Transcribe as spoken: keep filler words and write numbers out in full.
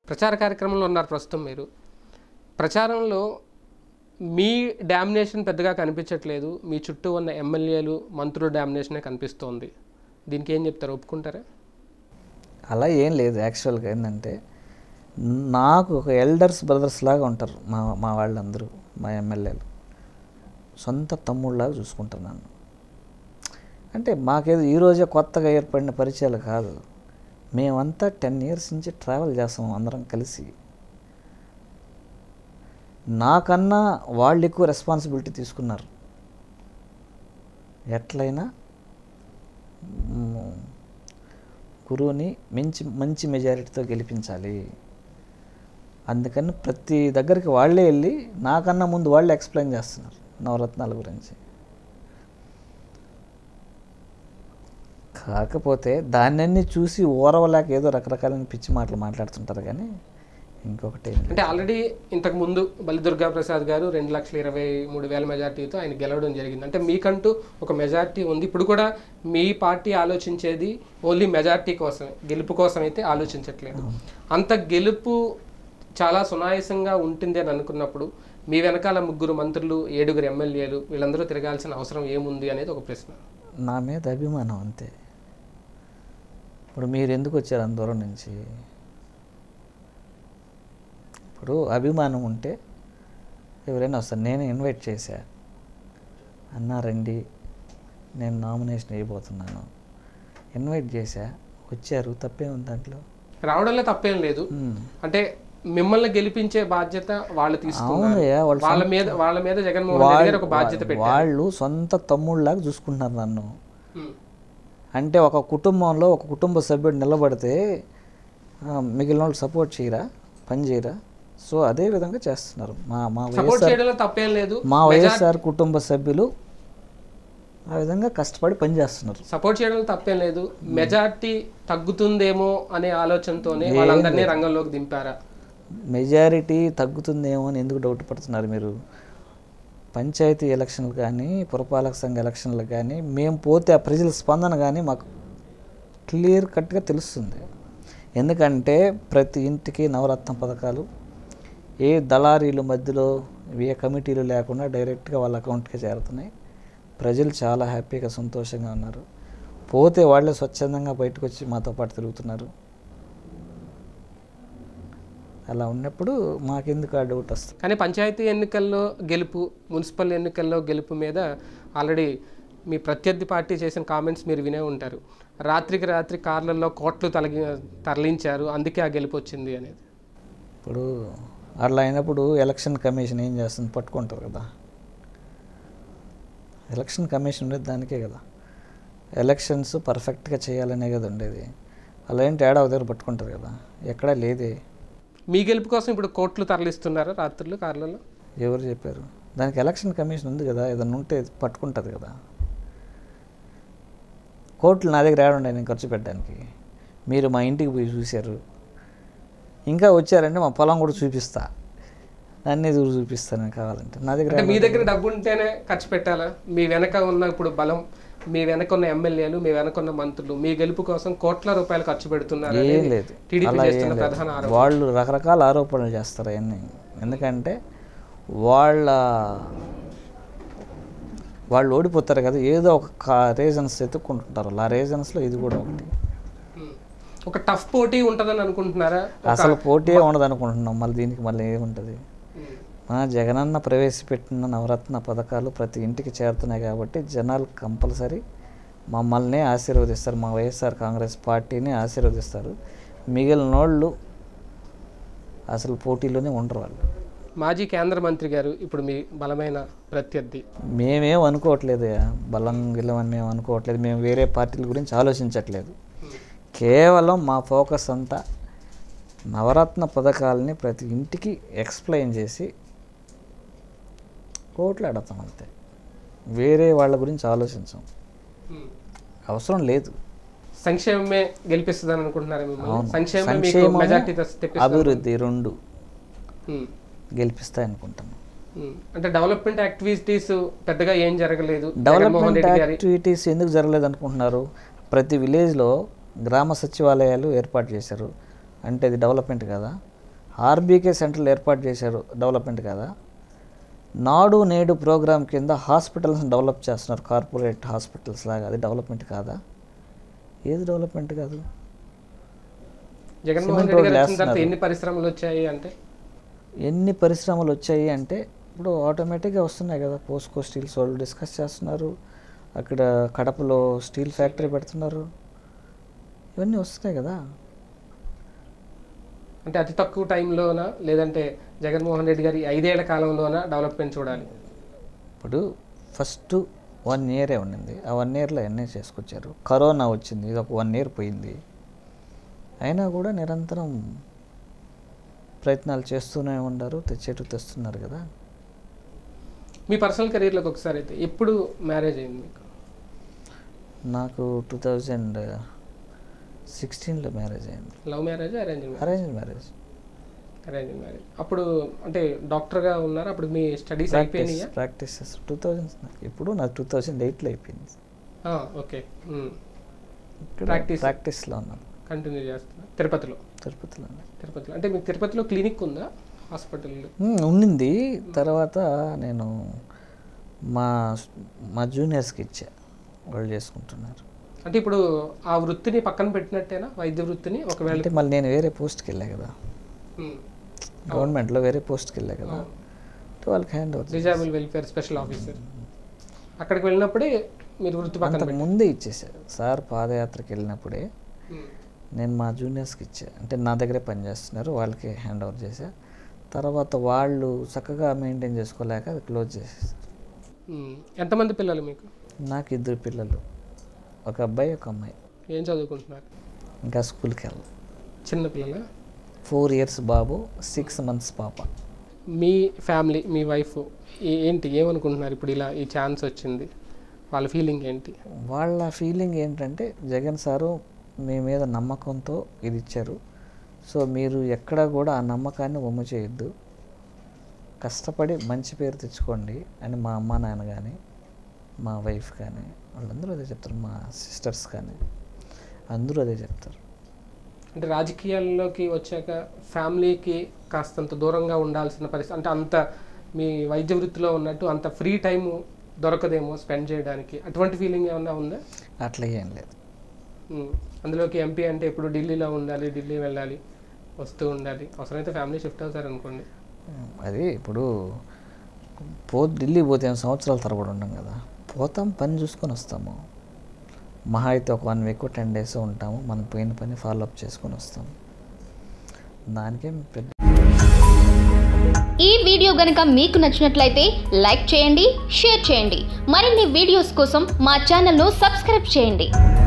ప్రచార కార్యక్రమంలో ఉన్నారు ప్రస్తుతం మీరు. ప్రచారంలో మీ డామినేషన్ పెద్దగా కనిపించట్లేదు, మీ చుట్టూ ఉన్న ఎమ్మెల్యేలు మంత్రుల డామినేషనే కనిపిస్తోంది. దీనికి ఏం చెప్తారు, ఒప్పుకుంటారా? అలా ఏం లేదు. యాక్చువల్గా ఏంటంటే నాకు ఒక ఎల్డర్స్ బ్రదర్స్ లాగా ఉంటారు మా మా వాళ్ళందరూ, మా ఎమ్మెల్యేలు సొంత తమ్ముళ్ళలాగా చూసుకుంటారు నన్ను. అంటే మాకేదో ఈరోజే కొత్తగా ఏర్పడిన పరిచయాలు కాదు, మేమంతా టెన్ ఇయర్స్ నుంచి ట్రావెల్ చేస్తాం అందరం కలిసి. నాకన్నా వాళ్ళు ఎక్కువ రెస్పాన్సిబిలిటీ తీసుకున్నారు. ఎట్లయినా గురువుని మంచి మంచి మెజారిటీతో గెలిపించాలి, అందుకని ప్రతి దగ్గరికి వాళ్ళే వెళ్ళి నాకన్నా ముందు వాళ్ళే ఎక్స్ప్లెయిన్ చేస్తున్నారు నవరత్నాల గురించి. కాకపోతే దాన్ని చూసి ఓరవలేక ఏదో రకరకాలైన పిచ్చి మాటలు మాట్లాడుతుంటారు. కానీ ఇంకొకటి అంటే ఆల్రెడీ ఇంతకు ముందు బల్లి దుర్గా ప్రసాద్ గారు రెండు లక్షల ఇరవై మూడు వేల మెజార్టీతో ఆయన గెలవడం జరిగింది. అంటే మీకంటూ ఒక మెజార్టీ ఉంది. ఇప్పుడు కూడా మీ పార్టీ ఆలోచించేది ఓన్లీ మెజార్టీ కోసమే, గెలుపు కోసం అయితే ఆలోచించట్లేదు. అంత గెలుపు చాలా సునాయాసంగా ఉంటుంది అని అనుకున్నప్పుడు మీ వెనకాల ముగ్గురు మంత్రులు, ఏడుగురు ఎమ్మెల్యేలు వీళ్ళందరూ తిరగాల్సిన అవసరం ఏముంది అనేది ఒక ప్రశ్న. నా మీద అభిమానం అంతే. ఇప్పుడు మీరు ఎందుకు వచ్చారు అంత దూరం నుంచి? ఇప్పుడు అభిమానం ఉంటే ఎవరైనా వస్తారు. నేను ఇన్వైట్ చేశా, అన్నారండి నేను నామినేషన్ వేయబోతున్నాను, ఇన్వైట్ చేశా, వచ్చారు, తప్పే ఉంది దాంట్లో? రావడంలో తప్పేం లేదు. అంటే మిమ్మల్ని గెలిపించే బాధ్యత వాళ్ళు తీసుకున్నారు. వాళ్ళ మీద వాళ్ళ మీద జగన్మోహన్ రెడ్డి గారు ఒక బాధ్యత పెట్టారు. వాళ్ళు సొంత తమ్ముళ్ళలాగా చూసుకుంటున్నారు నన్ను. అంటే ఒక కుటుంబంలో ఒక కుటుంబ సభ్యుడు నిలబడితే మిగిలిన వాళ్ళు సపోర్ట్ చేయరా, పని చేయరా? సో అదే విధంగా చేస్తున్నారు. మా మా వైఎస్ఆర్ మా వైఎస్ఆర్ కుటుంబ సభ్యులు ఆ విధంగా కష్టపడి పనిచేస్తున్నారు. సపోర్ట్ చేయడంలో తప్పేం లేదు. మెజార్టీ తగ్గుతుందేమో అనే ఆలోచనతోనే వాళ్ళందరినీ రంగంలోకి దింపారా? మెజారిటీ తగ్గుతుందేమో అని ఎందుకు డౌట్ పడుతున్నారు మీరు? పంచాయతీ ఎలక్షన్లు కానీ, పురపాలక సంఘ ఎలక్షన్లు కానీ మేము పోతే ఆ ప్రజల స్పందన కానీ మాకు క్లియర్ కట్గా తెలుస్తుంది. ఎందుకంటే ప్రతి ఇంటికి నవరత్న పథకాలు ఏ దళారీల మధ్యలో ఏ కమిటీలు లేకుండా డైరెక్ట్గా వాళ్ళ అకౌంట్కి చేరుతున్నాయి. ప్రజలు చాలా హ్యాపీగా సంతోషంగా ఉన్నారు. పోతే వాళ్ళే స్వచ్ఛందంగా బయటకు వచ్చి మాతో పాటు తిరుగుతున్నారు. అలా ఉన్నప్పుడు మాకెందుకు ఆ డౌట్ వస్తుంది? కానీ పంచాయతీ ఎన్నికల్లో గెలుపు, మున్సిపల్ ఎన్నికల్లో గెలుపు మీద ఆల్రెడీ మీ ప్రత్యర్థి పార్టీ చేసిన కామెంట్స్ మీరు వినే ఉంటారు. రాత్రికి రాత్రి కార్లలో కోట్లు తలగి తరలించారు, అందుకే ఆ గెలుపు వచ్చింది అనేది. ఇప్పుడు అట్లా అయినప్పుడు ఎలక్షన్ కమిషన్ ఏం చేస్తుంది? పట్టుకుంటారు కదా. ఎలక్షన్ కమిషన్ ఉండేది దానికే కదా, ఎలక్షన్స్ పర్ఫెక్ట్గా చేయాలనే కదా ఉండేది. అలా ఏంటి ఏడా దగ్గర పట్టుకుంటారు కదా, ఎక్కడా లేదే. మీ గెలుపు కోసం ఇప్పుడు కోట్లు తరలిస్తున్నారా రాత్రులు కార్లలో? ఎవరు చెప్పారు? దానికి ఎలక్షన్ కమిషన్ ఉంది కదా, ఏదన్నా ఉంటే పట్టుకుంటుంది కదా. కోట్లు నా దగ్గర ఏడుండే నేను ఖర్చు పెట్టడానికి? మీరు మా ఇంటికి పోయి చూశారు, ఇంకా వచ్చారంటే మా పొలం కూడా చూపిస్తా, అన్నీ దూరం చూపిస్తాను కావాలంటే. నా దగ్గర మీ దగ్గర డబ్బు ఉంటేనే ఖర్చు పెట్టాలా? మీ వెనక ఉన్న ఇప్పుడు బలం, మీ వెనక ఉన్న ఎమ్మెల్యేలు, మీ వెనక ఉన్న మంత్రులు మీ గెలుపు కోసం కోట్ల రూపాయలు ఖర్చు పెడుతున్నారు. ఏం లేదు, వాళ్ళు రకరకాల ఆరోపణలు చేస్తారు అవన్నీ. ఎందుకంటే వాళ్ళ వాళ్ళు ఓడిపోతారు కదా, ఏదో ఒక రీజన్స్ ఎత్తుక్కుంటుంటారు. ఆ రీజన్స్లో ఇది కూడా ఒకటి. ఒక టఫ్ పోటీ ఉంటుందని అనుకుంటున్నారా? అసలు పోటీ ఉండదు అనుకుంటున్నాం. మళ్ళీ దీనికి మళ్ళీ ఏముంటుంది? మా జగనన్న ప్రవేశపెట్టిన నవరత్న పథకాలు ప్రతి ఇంటికి చేరుతున్నాయి కాబట్టి జనాలు కంపల్సరీ మమ్మల్ని ఆశీర్వదిస్తారు, మా వైఎస్ఆర్ కాంగ్రెస్ పార్టీని ఆశీర్వదిస్తారు. మిగిలిన వాళ్ళు అసలు పోటీలోనే ఉండరు. వాళ్ళు మాజీ కేంద్ర మంత్రి గారు ఇప్పుడు మీ బలమైన ప్రత్యర్థి. మేమేం అనుకోవట్లేదు, బలం గిల్లమని మేము అనుకోవట్లేదు. మేము వేరే పార్టీల గురించి ఆలోచించట్లేదు. కేవలం మా ఫోకస్ అంతా నవరత్న పథకాలని ప్రతి ఇంటికి ఎక్స్ప్లెయిన్ చేసి కోట్లాడతాం అంతే. వేరే వాళ్ళ గురించి ఆలోచించాం, అవసరం లేదు. సంక్షేమమే గెలిపిస్తుందని అనుకుంటున్నారు? సంక్షేమం అభివృద్ధి రెండు గెలిపిస్తాయి అనుకుంటాను. అంటే డెవలప్మెంట్ యాక్టివిటీస్ పెద్దగా ఏం జరగలేదు. డెవలప్మెంట్ యాక్టివిటీస్ ఎందుకు జరగలేదు అనుకుంటున్నారు? ప్రతి విలేజ్లో గ్రామ సచివాలయాలు ఏర్పాటు చేశారు, అంటే ఇది డెవలప్మెంట్ కదా. ఆర్బీకే సెంటర్లు ఏర్పాటు చేశారు, డెవలప్మెంట్ కదా. నాడు నేడు ప్రోగ్రామ్ కింద హాస్పిటల్స్ డెవలప్ చేస్తున్నారు, కార్పొరేట్ హాస్పిటల్స్ లాగా. అది డెవలప్మెంట్ కాదా? ఏది డెవలప్మెంట్ కాదు. జగన్మోహన్ రెడ్డి గారు వచ్చిన తర్వాత ఎన్ని పరిశ్రమలు వచ్చాయి అంటే ఎన్ని పరిశ్రమలు వచ్చాయి అంటే ఇప్పుడు ఆటోమేటిక్గా వస్తున్నాయి కదా. పోస్కో స్టీల్స్ వాళ్ళు డిస్కస్ చేస్తున్నారు, అక్కడ కడపలో స్టీల్ ఫ్యాక్టరీ పెడుతున్నారు, ఇవన్నీ వస్తున్నాయి కదా. అంటే అతి తక్కువ టైంలోనా లేదంటే జగన్మోహన్ రెడ్డి గారి ఐదేళ్ల కాలంలోనా డెవలప్మెంట్ చూడాలి? ఇప్పుడు ఫస్ట్ వన్ ఇయరే ఉండింది, ఆ వన్ ఇయర్లో ఎన్నే చేసుకొచ్చారు. కరోనా వచ్చింది, ఇది ఒక వన్ ఇయర్ పోయింది, అయినా కూడా నిరంతరం ప్రయత్నాలు చేస్తూనే ఉన్నారు, తెచ్చేటు తెస్తున్నారు కదా. మీ పర్సనల్ కెరీర్లోకి ఒకసారి అయితే ఎప్పుడు మ్యారేజ్ అయింది మీకు? నాకు టూ థౌజండ్ సిక్స్టీన్లో మ్యారేజ్ అయింది. Love marriage, arrange marriage? Arrange marriage. Arrange marriage. అప్పుడు అంటే డాక్టర్గా ఉన్నారు, అప్పుడు మీ స్టడీస్ అయిపోయినాయా? ప్రాక్టీస్ టూ థౌజండ్ ఇప్పుడు నాకు టూ థౌజండ్ ఎయిట్లో అయిపోయింది. ఓకే. ప్రాక్టీస్ ప్రాక్టీస్లో ఉన్నాను, కంటిన్యూ చేస్తున్నా. తిరుపతిలో? తిరుపతిలో. తిరుపతిలో అంటే మీకు తిరుపతిలో క్లినిక్ ఉందా, హాస్పిటల్? ఉండింది. తర్వాత నేను మా మా జూనియర్స్కి ఇచ్చా, వాళ్ళు చేసుకుంటున్నారు. అంటే ఇప్పుడు ఆ వృత్తిని పక్కన పెట్టినట్టేనా, వైద్య వృత్తిని? ఒకవేళ అంటే మళ్ళీ నేను వేరే పోస్ట్కి వెళ్ళా కదా, గవర్నమెంట్లో వేరే పోస్ట్కి వెళ్ళా కదా, వాళ్ళకి hand over. Disable welfare special officer. అక్కడికి వెళ్ళినప్పుడే మీరు వృత్తి పక్కన అంతకు ముందే ఇచ్చేసారు సార్. పాదయాత్రకి వెళ్ళినప్పుడే నేను మా జూనియర్స్కి ఇచ్చా, అంటే నా దగ్గరే పనిచేస్తున్నారు, వాళ్ళకి హ్యాండ్ ఓవర్ చేశా. తర్వాత వాళ్ళు చక్కగా మెయింటైన్ చేసుకోలేక అది క్లోజ్ చేసేసారు. ఎంతమంది పిల్లలు మీకు? నాకు ఇద్దరు పిల్లలు, ఒక అబ్బాయి ఒక అమ్మాయి. ఏం చదువుకుంటున్నారు? ఇంకా స్కూల్కి వెళ్ళాలి. చిన్న పిల్లల? ఫోర్ ఇయర్స్ బాబు, సిక్స్ మంత్స్ పాప. మీ ఫ్యామిలీ, మీ వైఫ్ ఏంటి, ఏమనుకుంటున్నారు ఇప్పుడు ఇలా ఈ ఛాన్స్ వచ్చింది? వాళ్ళ ఫీలింగ్ ఏంటి? వాళ్ళ ఫీలింగ్ ఏంటంటే జగన్ సారు మీ మీద నమ్మకంతో ఇది ఇచ్చారు, సో మీరు ఎక్కడ కూడా ఆ నమ్మకాన్ని వమ్ము చేయొద్దు, కష్టపడి మంచి పేరు తెచ్చుకోండి అని మా అమ్మ నాన్న కానీ మా వైఫ్ కానీ వాళ్ళందరూ అదే చెప్తారు, మా సిస్టర్స్ కానీ అందరూ అదే చెప్తారు. అంటే రాజకీయాల్లోకి వచ్చాక ఫ్యామిలీకి కాస్తంత దూరంగా ఉండాల్సిన పరిస్థితి, అంటే అంత మీ వైద్య వృత్తిలో ఉన్నట్టు అంత ఫ్రీ టైం దొరకదేమో స్పెండ్ చేయడానికి, అటువంటి ఫీలింగ్ ఏమన్నా ఉందా? అట్లా ఏం లేదు. అందులోకి ఎంపీ అంటే ఇప్పుడు ఢిల్లీలో ఉండాలి, ఢిల్లీ వెళ్ళాలి, వస్తూ ఉండాలి, అవసరమైతే ఫ్యామిలీ షిఫ్ట్ అవుతారు అనుకోండి. అది ఇప్పుడు పో ఢిల్లీ పోతే సంవత్సరాల తరబడి ఉండం కదా, పోతాం, పని చూసుకొని వస్తాము. మహా అయితే ఒక వన్ వీక్ టెన్ డేస్ ఉంటాము, మనం పోయిన పని ఫాలో అప్ చేసుకొని వస్తాము, దానికేం పెద్ద. ఈ వీడియో గనుక మీకు నచ్చినట్లయితే లైక్ చేయండి, షేర్ చేయండి. మరిన్ని వీడియోస్ కోసం మా ఛానల్ను సబ్స్క్రైబ్ చేయండి.